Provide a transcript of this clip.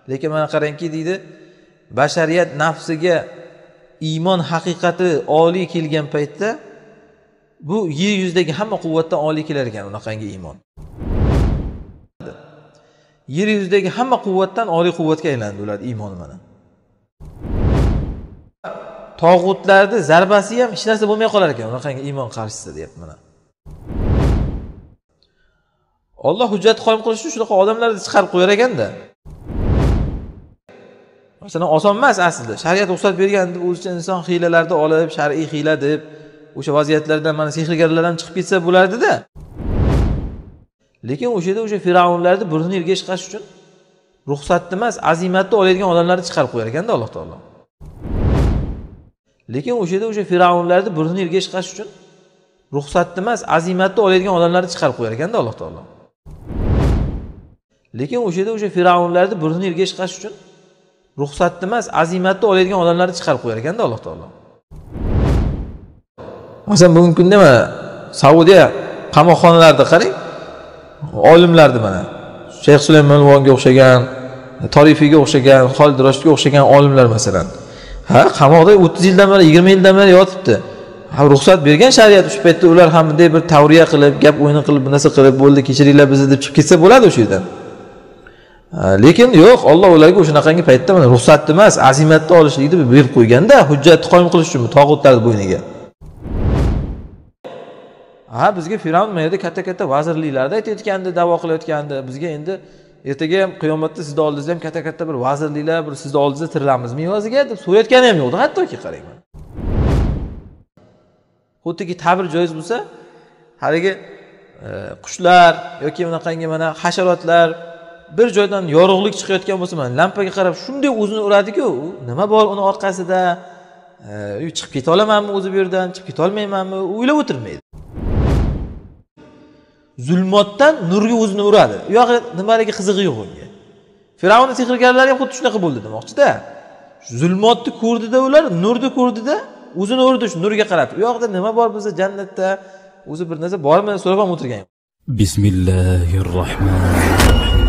Lekin mana qarangki deydi, bashariyat nafsiga iymon haqiqati oliy kelgan paytda bu yer yuzidagi hamma quvvatdan oliy kelar ekan unaqangi iymon. Yer yuzidagi hamma quvvatdan oliy quvvatga aylandi ular iymoni mana. Tog'utlarning zarbasi ham hech narsa bo'lmay qolar ekan unaqangi iymon qarshisida deyapti mana. Alloh hujjat qoyim qilish uchun shunaqa odamlarni chiqarib qo'yar ekanda. Masalan, oson emas aslida. Shariat ruxsat bergan deb o'zicha inson hiylalarni olib, shar'iy hiyla deb o'sha vaziyatlardan mana sehrgarlar ham chiqib ketsa bo'lardi-da. Lekin o'sha yerda o'sha Firavnlarni burnini yerga chiqarish uchun ruxsatni emas, azimatni oladigan odamlarni chiqarib qo'yar ekanda Alloh taolo. Lekin o'sha yerda o'sha Firavnlarni burnini yerga chiqarish uchun ruxsatni emas, azimatni oladigan odamlarni chiqarib qo'yar ekanda Alloh taolo. Lekin o'sha yerda o'sha Firavnlarni burnini yerga chiqarish uchun ruxsatni emas, azimatni oladigan odamlarni chiqarib qo'yar ekanda Alloh taolo. Masalan, bugungi kunda mana Saudiya qamoqxonalarida qarang, olimlarni mana Shayx Sulaymon Vonga o'xshagan, Torifiyga o'xshagan, Xolid Roshidga o'xshagan olimlar masalan. Qamoqda 30 yildan beri, 20 yildan beri yotibdi. Ruxsat bergan shariat o'sha paytda ular ham bunday bir tavriya qilib, gap o'yini qilib, bu narsa qilib bo'ldi, kechiringlar bizni deb chiqib ketsa bo'ladi o'sha yerdan. Lekin yo'q, Alloh ularga o'shanaqangi paytda mana ruxsatni emas, azimatni olishlikni berib qo'yganda, hujjatni qoyim qilish uchun tog'utlarning bo'yniga. Bizga Firavn mana yerda katta-katta vazirliklarda aytayotgandi, da'vo qilayotgandi. Bizga endi ertaga ham qiyomatda sizning oldingizda ham katta-katta bir vazirliklar, bir sizning oldingizda tirilamizmi evaziga deb so'rayotgani ham yo'qdi, hattoki qarang. Xuddiki ta'bir joiz bo'lsa, haligi qushlar yoki bunaqangi mana hasharotlar bir joydan yorug'lik chiqayotgan bo'lsa, mana lampaga qarab shunday o'zini uradi-ku, nima bor uni orqasida? Chiqib keta olamanmi o'zi bu yerdan, chiqib keta olmaymanmi? O'ylab o'tirmaydi. Zulmotdan nurga o'zini uradi. U yo'q, nimaligi qizig'i yo'q unga. Firavn sehrgarlari ham xuddi shunaqa bo'ldi demoqchi-da. Zulmotni ko'rdida ular, nurni ko'rdida, o'zini urdi shu nurga qarab. U yoqda nima bor bizda jannatda? O'zi bir narsa bormi so'rab ham o'tirgan. Bismillahirrohmanirrohim.